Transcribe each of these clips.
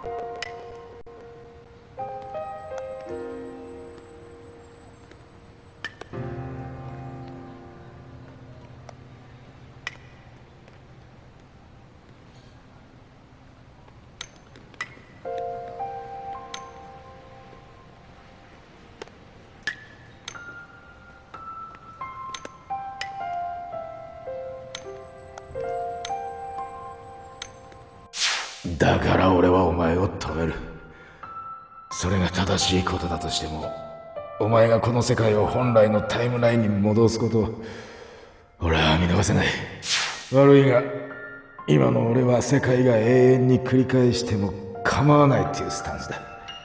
だから俺はお前を止める。それが正しいことだとしても、お前がこの世界を本来のタイムラインに戻すことを俺は見逃せない。悪いが今の俺は世界が永遠に繰り返しても構わないっていうスタンスだ。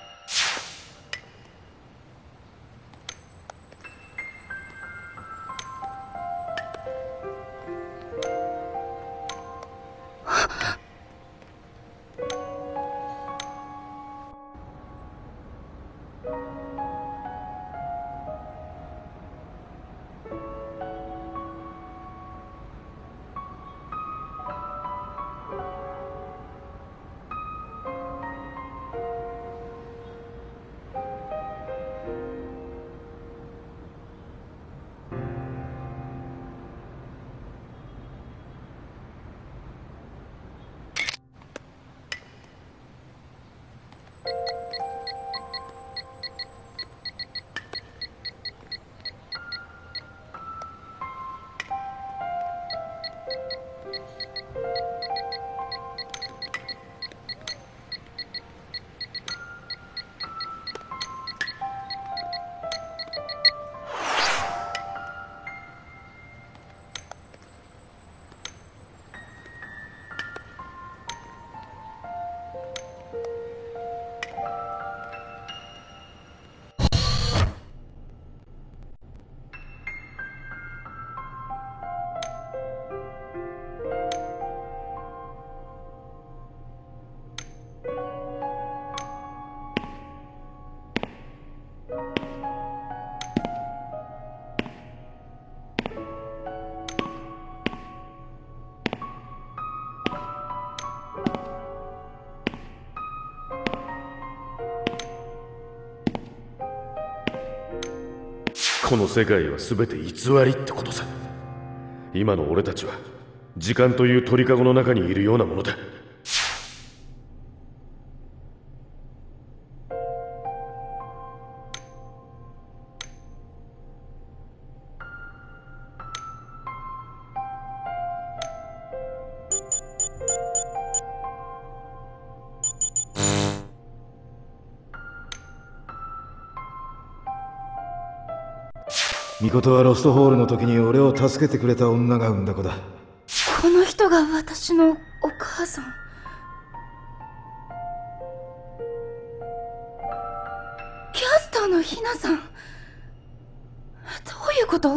この世界は全て偽りってことさ。今の俺たちは時間という鳥かごの中にいるようなものだ。 ミコトはロストホールの時に俺を助けてくれた女が産んだ子だ。 この人が私のお母さん。キャスターのヒナさん。どういうこと？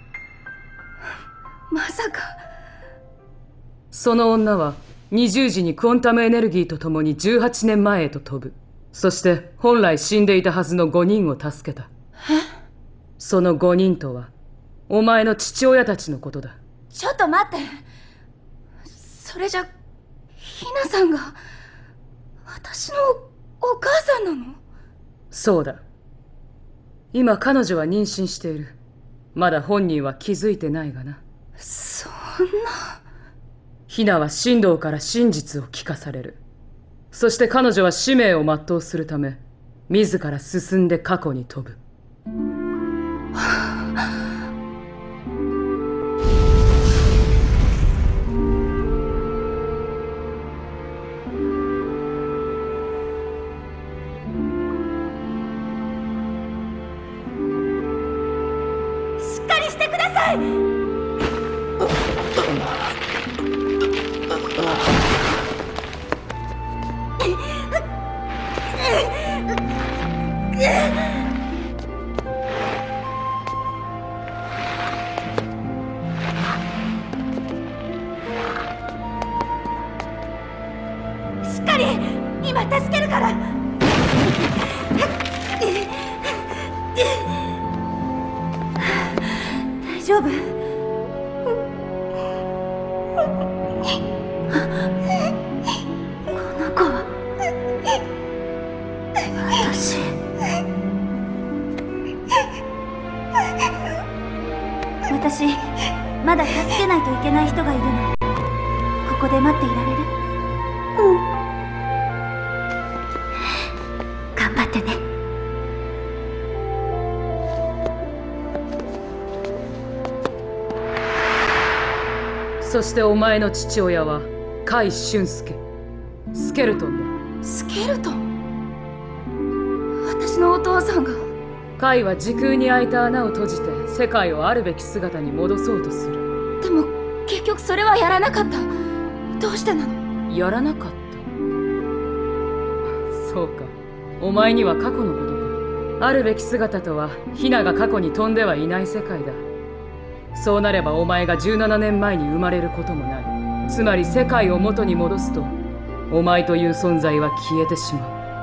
まさか。 その女は20時にクォンタムエネルギーと共に18年前へと飛ぶ。そして本来死んでいたはずの5人を助けた。その5人とはお前の父親たちのことだ。 ちょっと待って。それじゃヒナさんが私のお母さんなの？ そうだ。今彼女は妊娠している。まだ本人は気づいてないがな。 そんな。 ヒナは神道から真実を聞かされる。そして彼女は使命を全うするため自ら進んで過去に飛ぶ。 しっかりしてください。しっかり今助けるから。大丈夫？この子は待っていられる？うん。頑張ってね。 そしてお前の父親は甲斐俊介、スケルトンだ。 スケルトン？私のお父さんが。 甲斐は時空に開いた穴を閉じて世界をあるべき姿に戻そうとする。 でも結局それはやらなかった。どうしてなの？ やらなかった。そうか、お前には過去のことが。あるべき姿とはヒナが過去に飛んではいない世界だ。そうなればお前が17年前に生まれることもない。つまり世界を元に戻すとお前という存在は消えてしまう。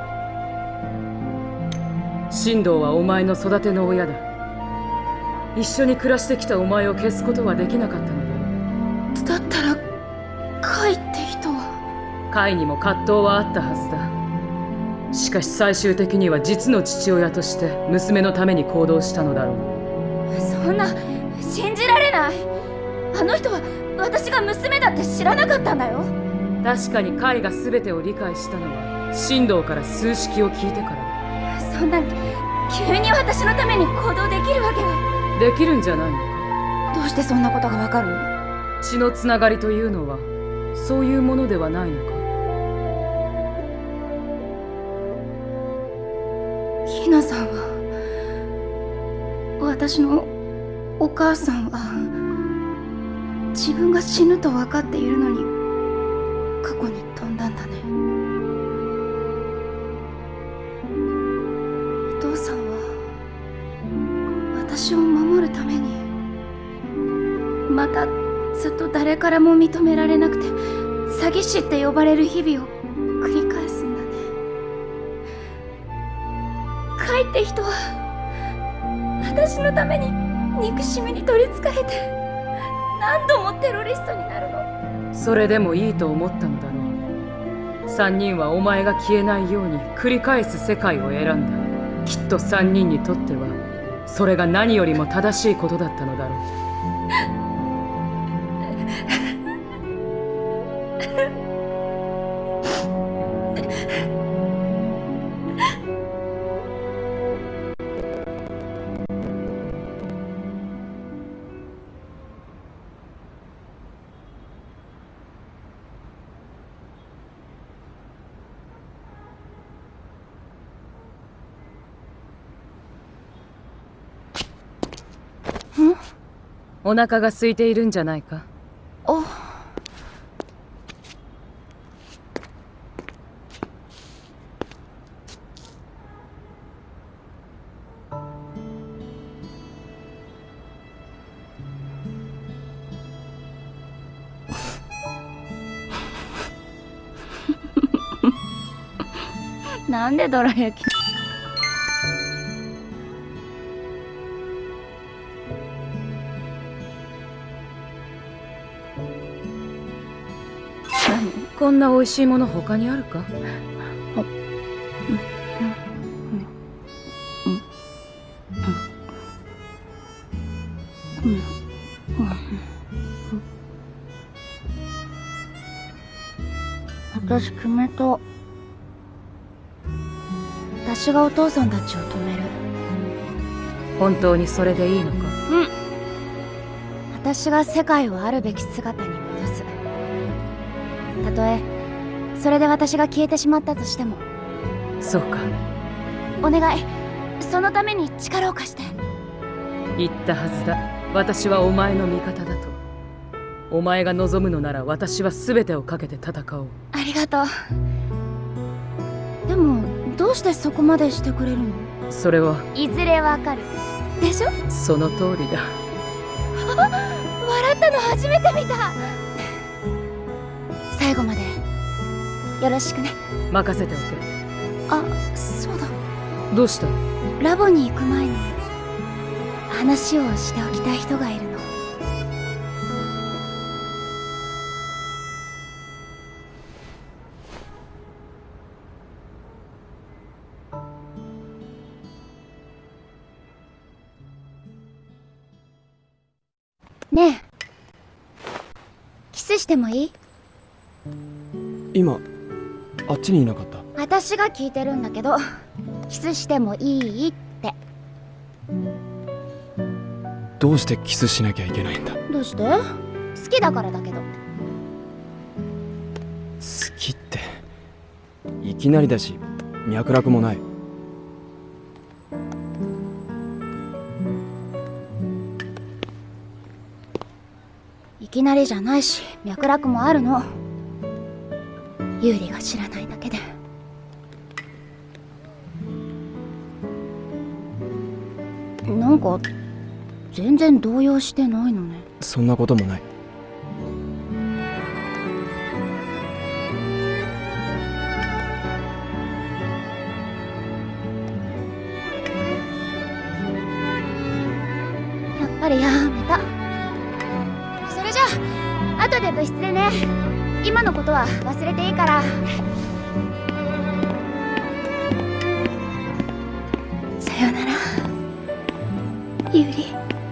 神道はお前の育ての親だ。一緒に暮らしてきたお前を消すことはできなかったのだろう。 だったらカイって人は？ カイにも葛藤はあったはずだ。しかし最終的には実の父親として娘のために行動したのだろう。 そんな、信じられない。あの人は私が娘だって知らなかったんだよ。 確かにカイが全てを理解したのは神道から数式を聞いてからだ。 そんな急に私のために行動できるわけが。 できるんじゃないのか。 どうしてそんなことがわかるの？ 血のつながりというのはそういうものではないのか。 ひなさんは、私のお母さんは自分が死ぬと分かっているのに過去に飛んだんだね。お父さんは私を守るためにまたずっと誰からも認められなくて詐欺師って呼ばれる日々を繰り返すんだね。カイって人は私のために憎しみに取りつかれて何度もテロリストになるの。 それでもいいと思ったのだろう。3人はお前が消えないように繰り返す世界を選んだ。きっと3人にとってはそれが何よりも正しいことだったのだろう。お腹が空いているんじゃないか。 お。なんでドラ焼き？ こんな美味しいもの他にあるか？ 私決めた。私がお父さんたちを止める。 本当にそれでいいのか？ うん。私が世界をあるべき姿に戻す。たとえそれで私が消えてしまったとしても。 そうか。 お願い、そのために力を貸して。 言ったはずだ。私はお前の味方だと。お前が望むのなら私は全てをかけて戦おう。 ありがとう。でもどうしてそこまでしてくれるの？ それはいずれわかるでしょ。 その通りだ。 笑ったの初めて見た。最後までよろしくね。 任せておけ。 あ、そうだ。 どうした？ ラボに行く前に話をしておきたい人がいるの。ねえ、キスしてもいい？ 今あっちにいなかった？ 私が聞いてるんだけど、キスしてもいいって。 どうしてキスしなきゃいけないんだ？ どうして？好きだからだけど。 好きっていきなりだし脈絡もない。 いきなりじゃないし脈絡もあるの。ユーリが知らないだけで。なんか全然動揺してないのね。 そんなこともない。 やっぱりやめた。それじゃあ後で部室でね。今のことは忘れていいから。さよならユーリ。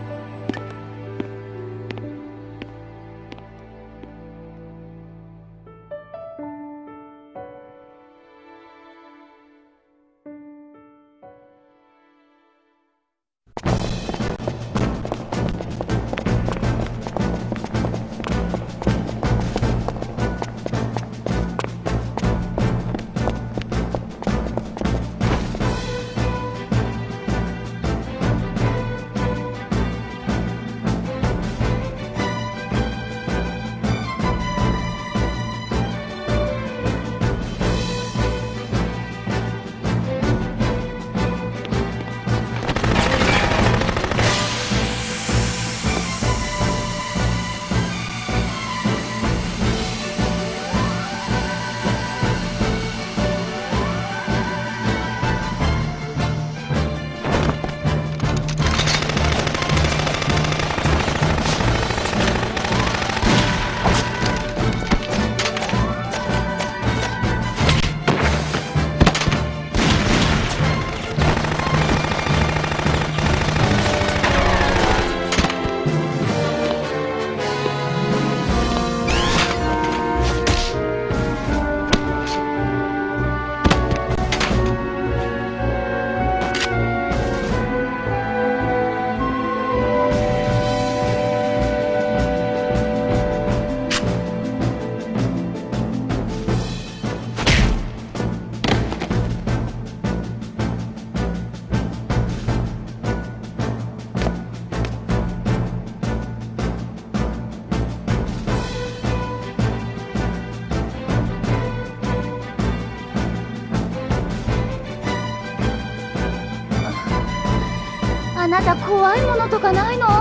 あなた怖いものとかないの？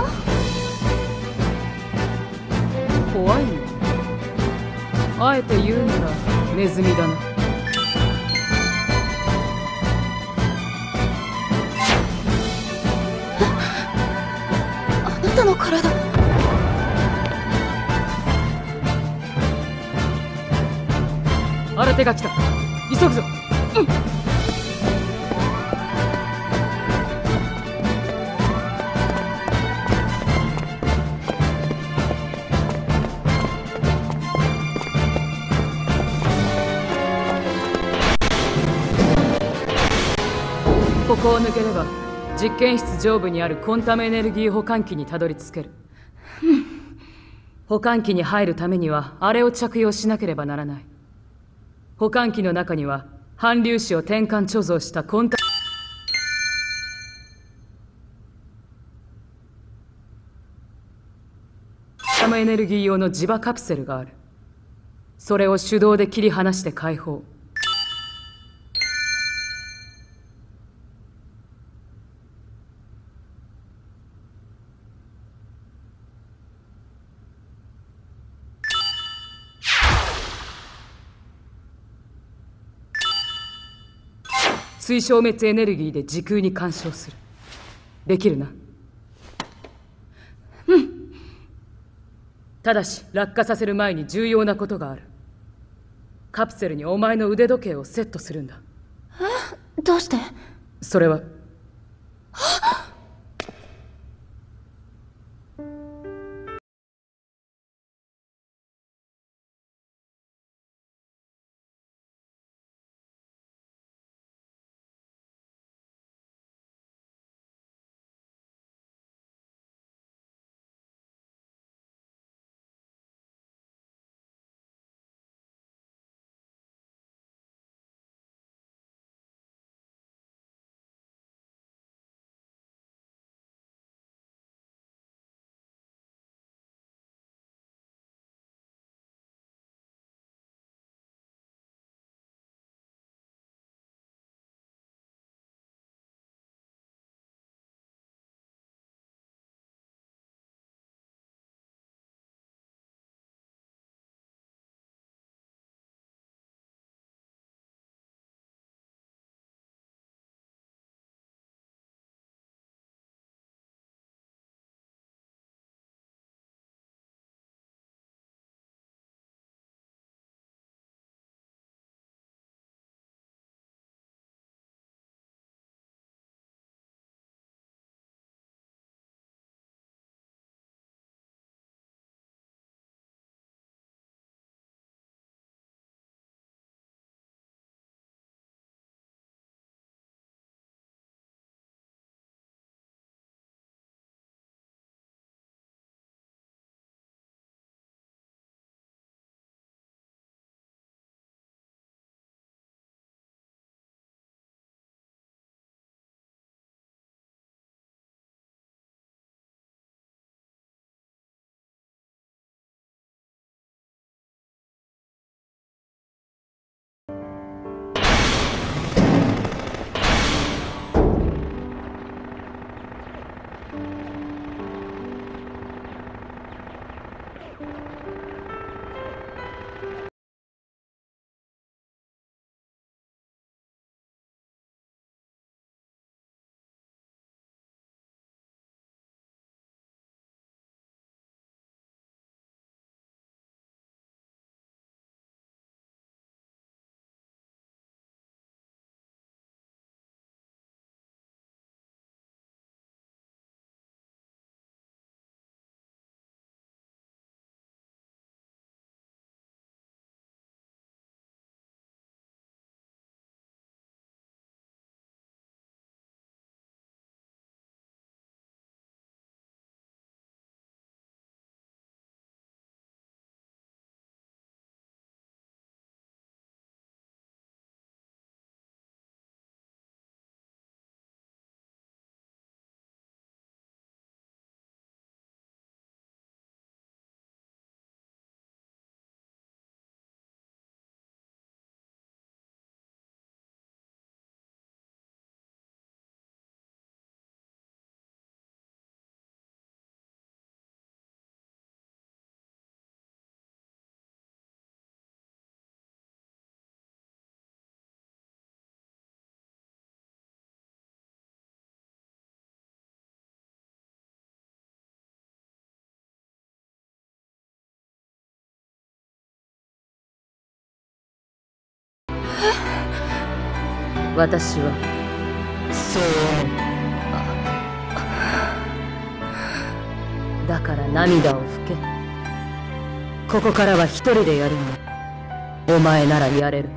怖いの？あえて言うならネズミだな。 あなたの体。 新手が来た。急ぐぞ。うん。ここを抜ければ実験室上部にあるコンタムエネルギー保管機にたどり着ける。保管機に入るためにはあれを着用しなければならない。保管機の中には反粒子を転換貯蔵したコンタムエネルギー用の磁場カプセルがある。それを手動で切り離して解放。水消滅エネルギーで時空に干渉する。できるな？うん。ただし落下させる前に重要なことがある。カプセルにお前の腕時計をセットするんだ。 え？どうして？ それは私はそう思う。だから涙を拭け。ここからは一人でやるんだ。お前ならやれる。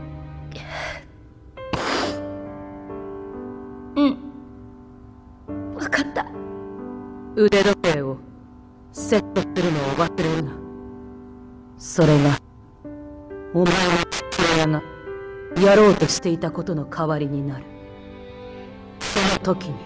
うん、分かった。 腕時計をセットするのを忘れるな。それがお前の父親がやろうとしていたことの代わりになる。その時に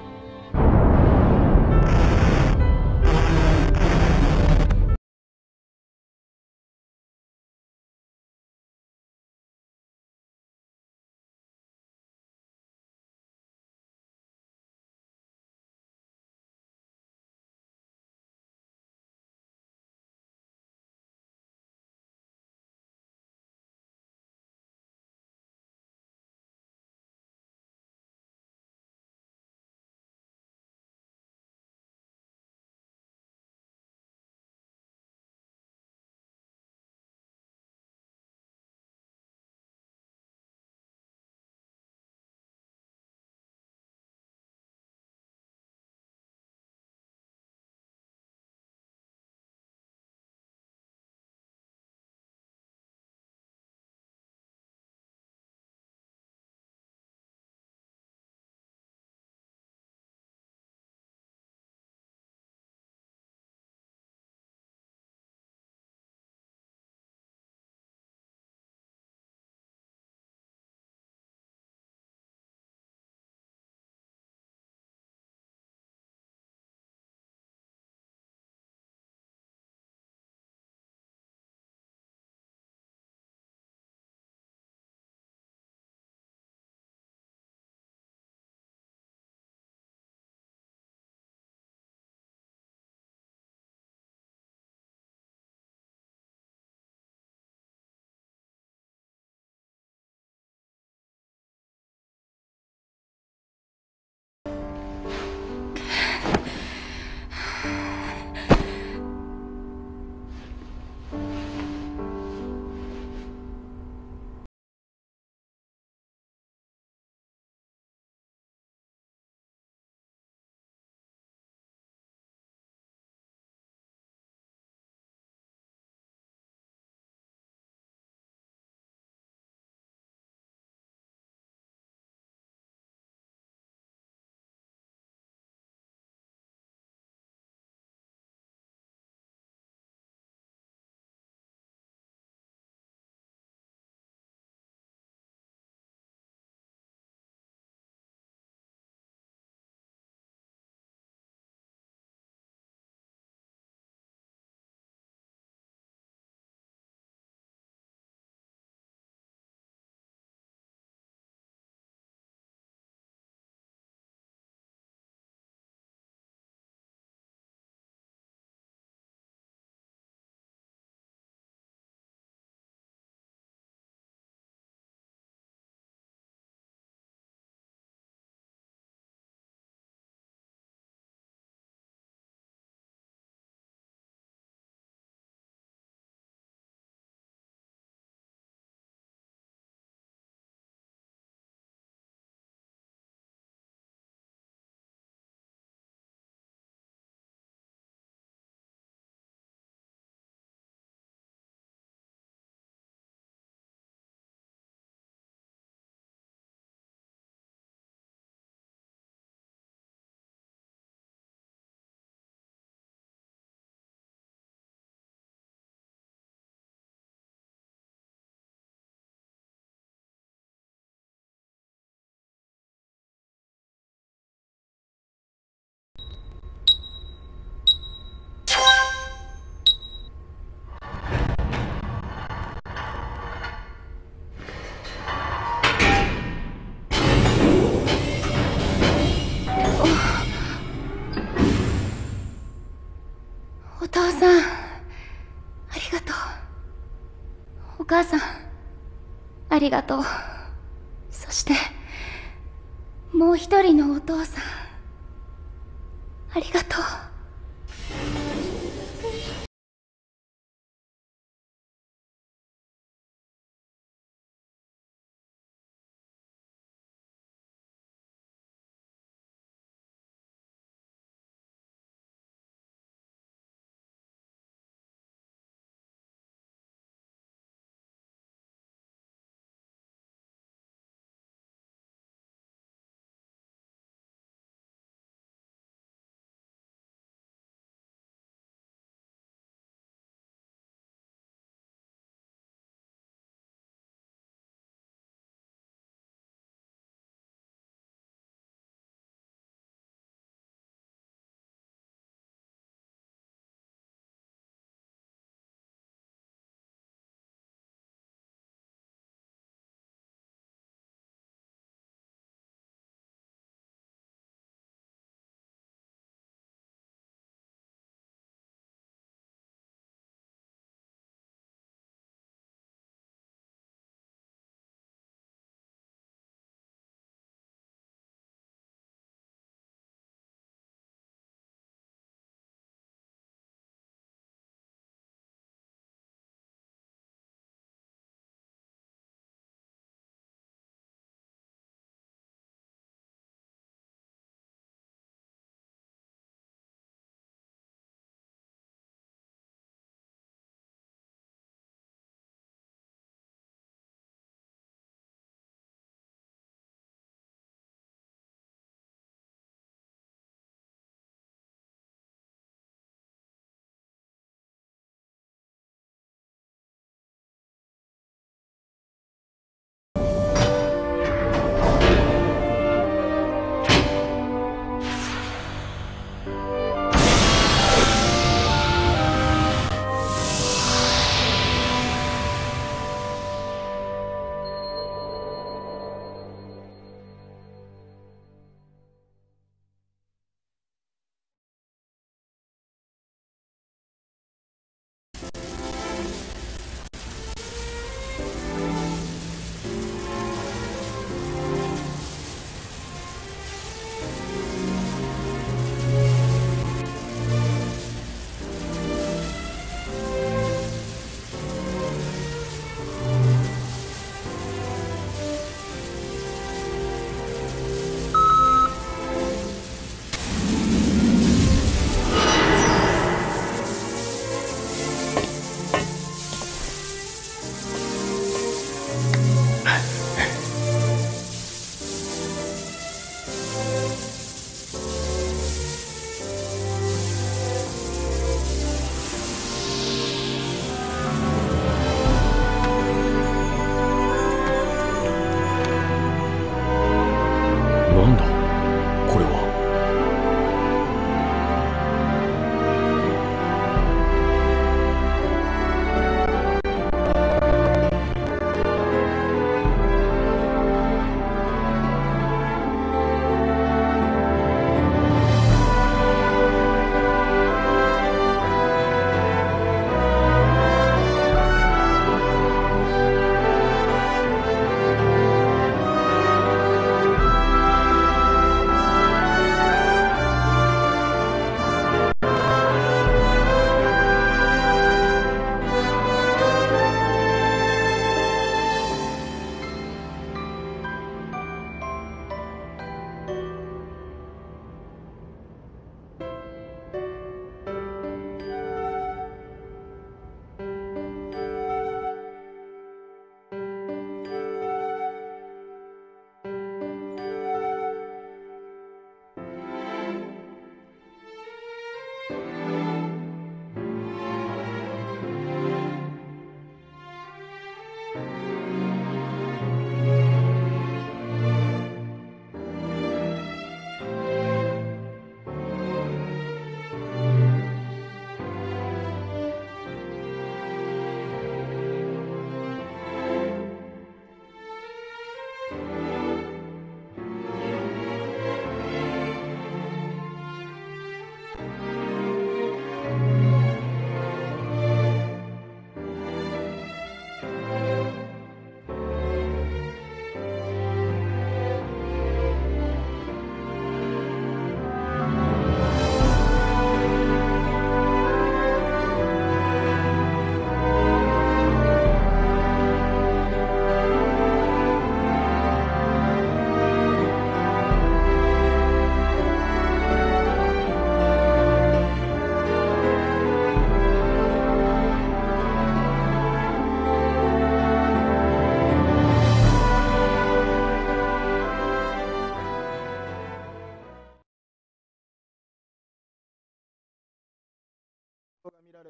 お父さん、ありがとう。お母さん、ありがとう。そしてもう一人のお父さん、ありがとう。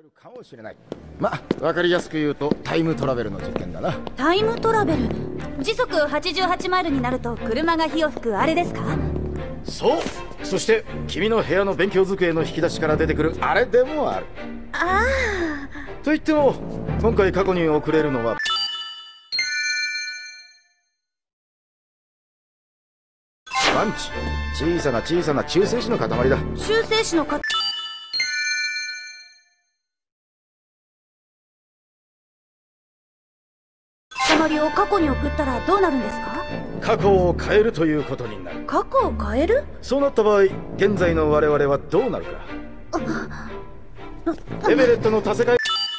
るかもしれない。わかりやすく言うとタイムトラベルの実験だな。 タイムトラベル。時速88マイルになると車が火を吹くあれですか？ そう。そして君の部屋の勉強机の引き出しから出てくるあれでもある。 あと言っても今回過去に送れるのはパンチ。小さな小さな中性子の塊だ。 あ、中性子の塊を過去に送ったらどうなるんですか？ 過去を変えるということになる。 過去を変える？ そうなった場合現在の我々はどうなるか。エベレットの多世界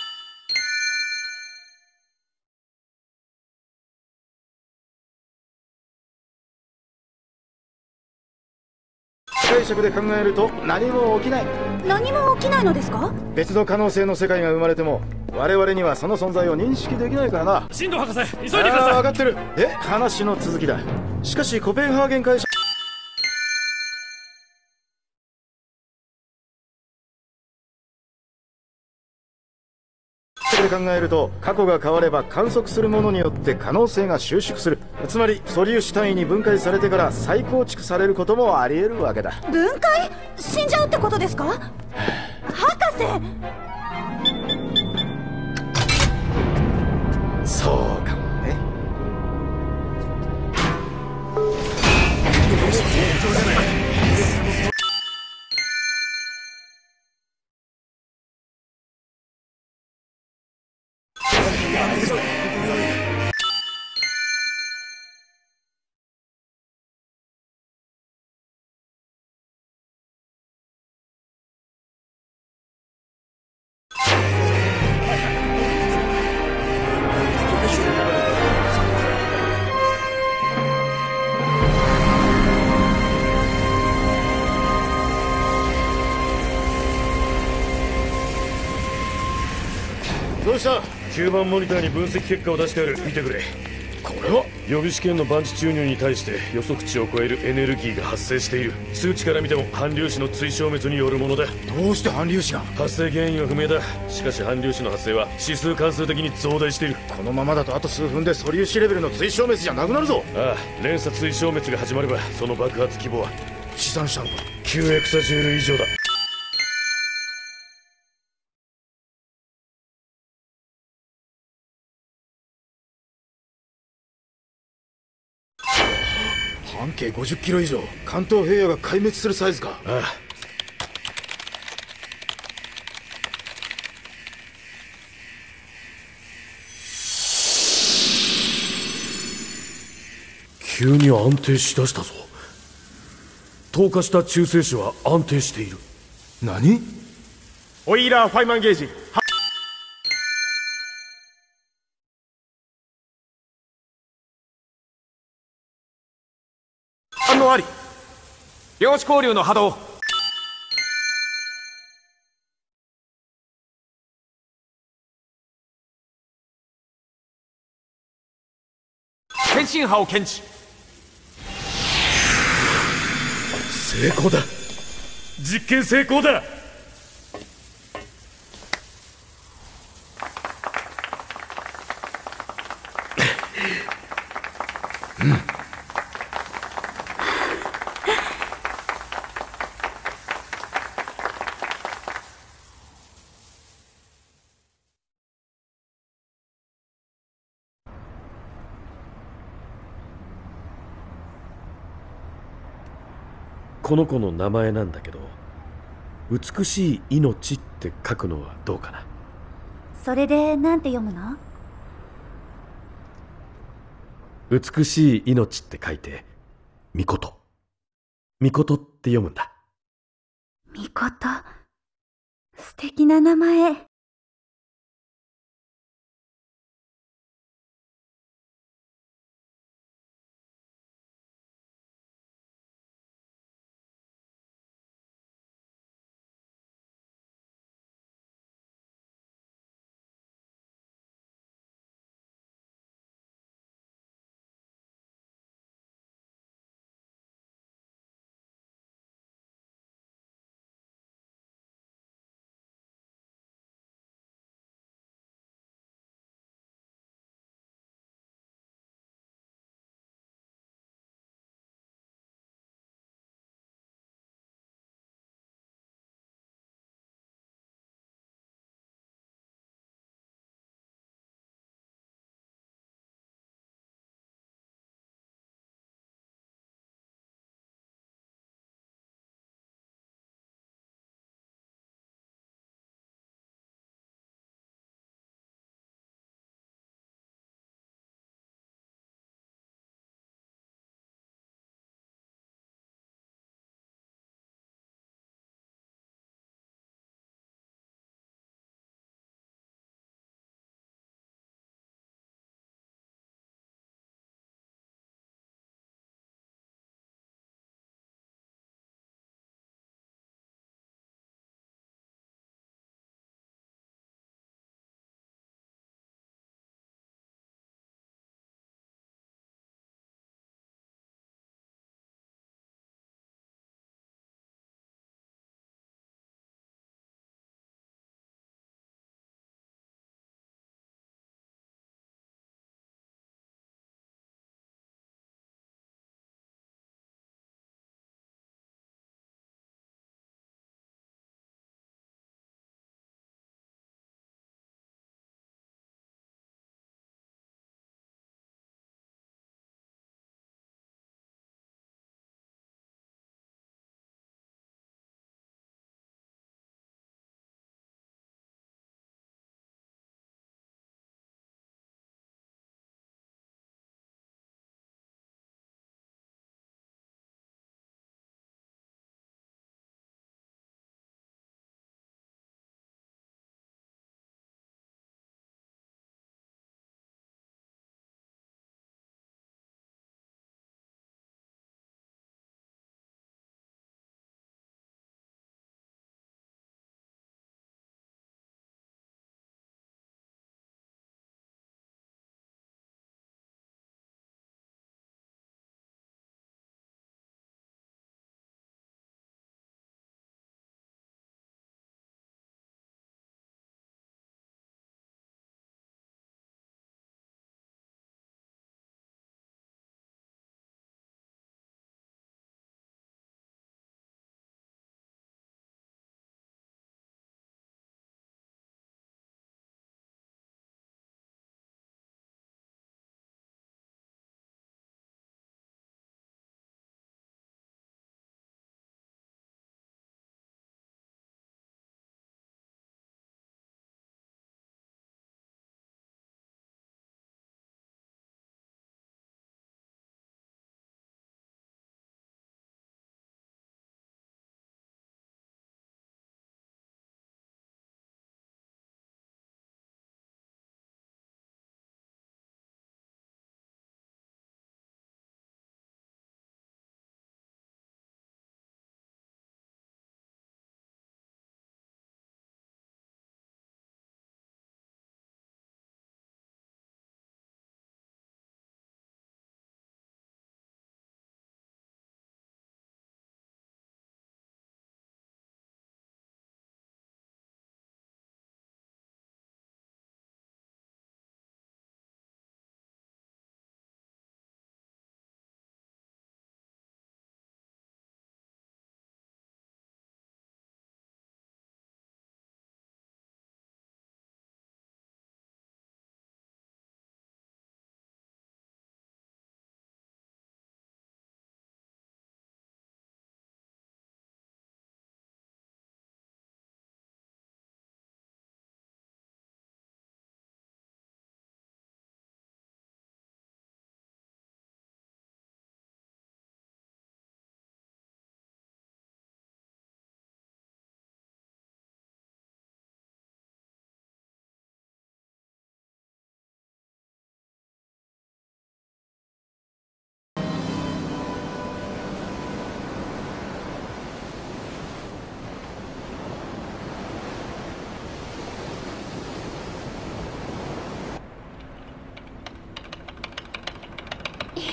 解釈で考えると何も起きない。 何も起きないのですか？ 別の可能性の世界が生まれても我々にはその存在を認識できないからな。 進藤博士、急いでください。 分かってる。話の続きだ。しかしコペンハーゲン会社で考えると過去が変われば観測するものによって可能性が収縮する。つまり素粒子単位に分解されてから再構築されることもあり得るわけだ。 分解？死んじゃうってことですか？博士！ そうかもね。どうした？ 9番モニターに分析結果を出してある。見てくれ。 これは予備試験の番地注入に対して予測値を超えるエネルギーが発生している。数値から見ても反粒子の追消滅によるものだ。 どうして反粒子が？ 発生原因は不明だ。しかし反粒子の発生は指数関数的に増大している。 このままだとあと数分で素粒子レベルの追消滅じゃなくなるぞ。 ああ、連鎖追消滅が始まればその爆発規模は試算したのか 9エクサジュール以上だ。 半径50キロ以上、関東平野が壊滅するサイズか。 ああ、急に安定しだしたぞ。透過した中性子は安定している。 何？ オイラー・ファイマンゲージ反応あり。量子交流の波動。検信波を検知。 成功だ。実験成功だ。この子の名前なんだけど、美しい命って書くのはどうかな。 それでなんて読むの？ 美しい命って書いてみこと。みことって読むんだ。 みこと。素敵な名前。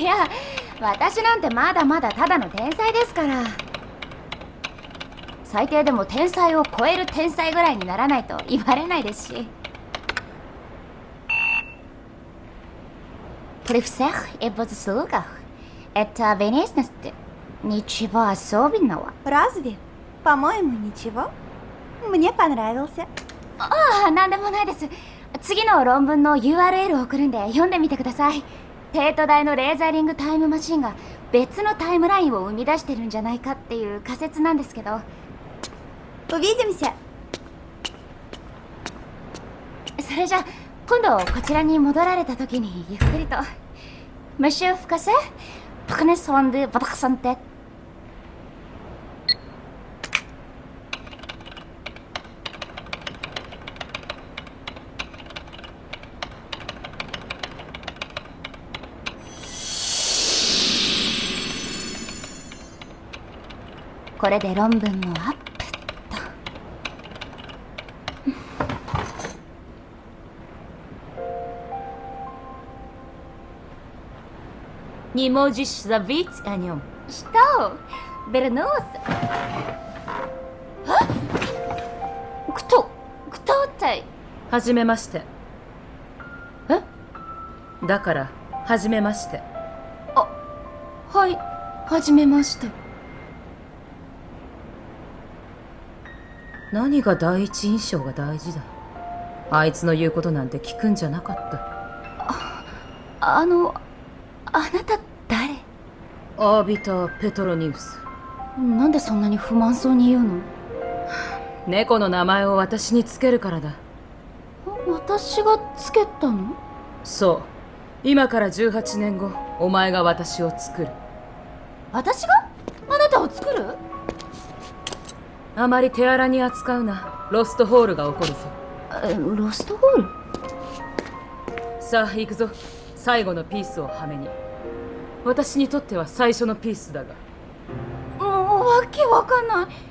いや、私なんてまだまだただの天才ですから。最低でも天才を超える天才ぐらいにならないと言われないですし。Professor и в заслугах. Это внешность. Ничего особенного. Разве? По-моему, ничего. Мне понравился. ああ、なんでもないです。次の論文の URL を送るんで読んでみてください。帝都大のレーザーリングタイムマシンが別のタイムラインを生み出してるんじゃないかっていう仮説なんですけど。 Увидимся. それじゃ今度こちらに戻られた時にゆっくりと。Monsieur Fukasse, prenez soin de votre santé. これで論文もアップと。 Не можешь забыть о нем. Что? Вернулся? Кто ты? はじめまして。え？だからはじめまして。 あ、はい、はじめまして。 何が第一印象が大事だ。あいつの言うことなんて聞くんじゃなかった。 あなた誰？ アービター・ペトロニウス。 なんでそんなに不満そうに言うの？ 猫の名前を私につけるからだ。 私がつけたの？ そう。今から18年後、お前が私を作る。 私が？あなたを作る？ あまり手荒に扱うな。ロストホールが起こるぞ。 ロストホール？ さあ行くぞ。最後のピースをはめに。私にとっては最初のピースだが。 もうわけわかんない。